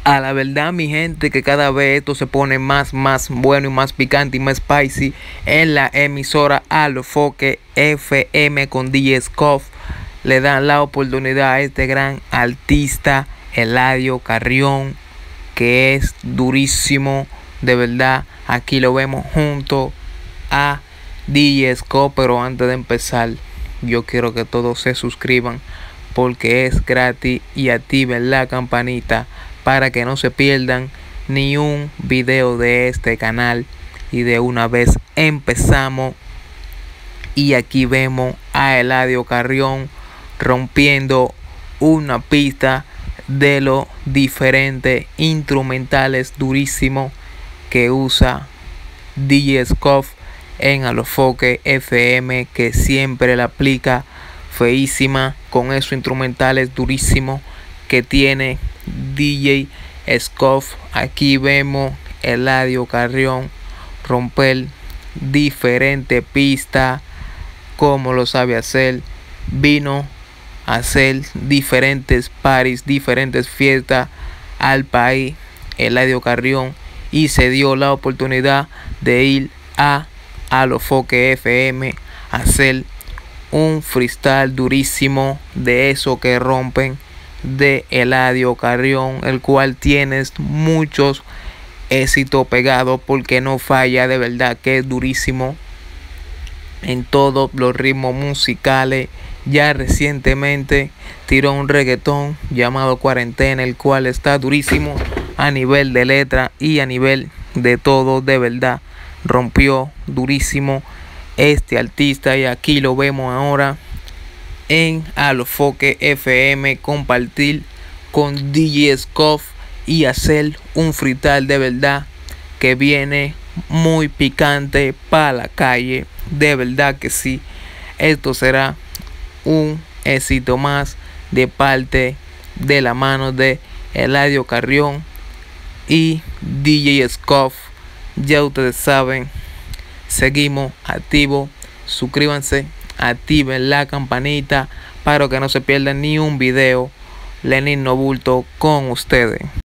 A la verdad, mi gente, que cada vez esto se pone más bueno y más picante y más spicy en la emisora Alofoque FM con DJ Scoff. Le dan la oportunidad a este gran artista, Eladio Carrión, que es durísimo, de verdad. Aquí lo vemos junto a DJ Scoff, pero antes de empezar, yo quiero que todos se suscriban porque es gratis y activen la campanita para que no se pierdan ni un video de este canal. Y de una vez empezamos. Y aquí vemos a Eladio Carrión rompiendo una pista de los diferentes instrumentales durísimos que usa DJ Scoff en Alofoque FM, que siempre la aplica feísima con esos instrumentales durísimos que tiene DJ Scoff. Aquí vemos Eladio Carrión romper diferentes pistas como lo sabe hacer. Vino a hacer diferentes parties, diferentes fiestas al país, Eladio Carrión, y se dio la oportunidad de ir a Alofoque FM a hacer un freestyle durísimo de eso que rompen de Eladio Carrión, el cual tiene muchos éxitos pegados porque no falla, de verdad que es durísimo en todos los ritmos musicales. Ya recientemente tiró un reggaetón llamado Cuarentena, el cual está durísimo a nivel de letra y a nivel de todo, de verdad rompió durísimo este artista. Y aquí lo vemos ahora en Alofoque FM compartir con DJ Scoff y hacer un freestyle de verdad que viene muy picante para la calle, de verdad que sí. Esto será un éxito más de parte de la mano de Eladio Carrión y DJ Scoff. Ya ustedes saben, seguimos activos, suscríbanse, activen la campanita para que no se pierdan ni un video. Lenin No Bulto con ustedes.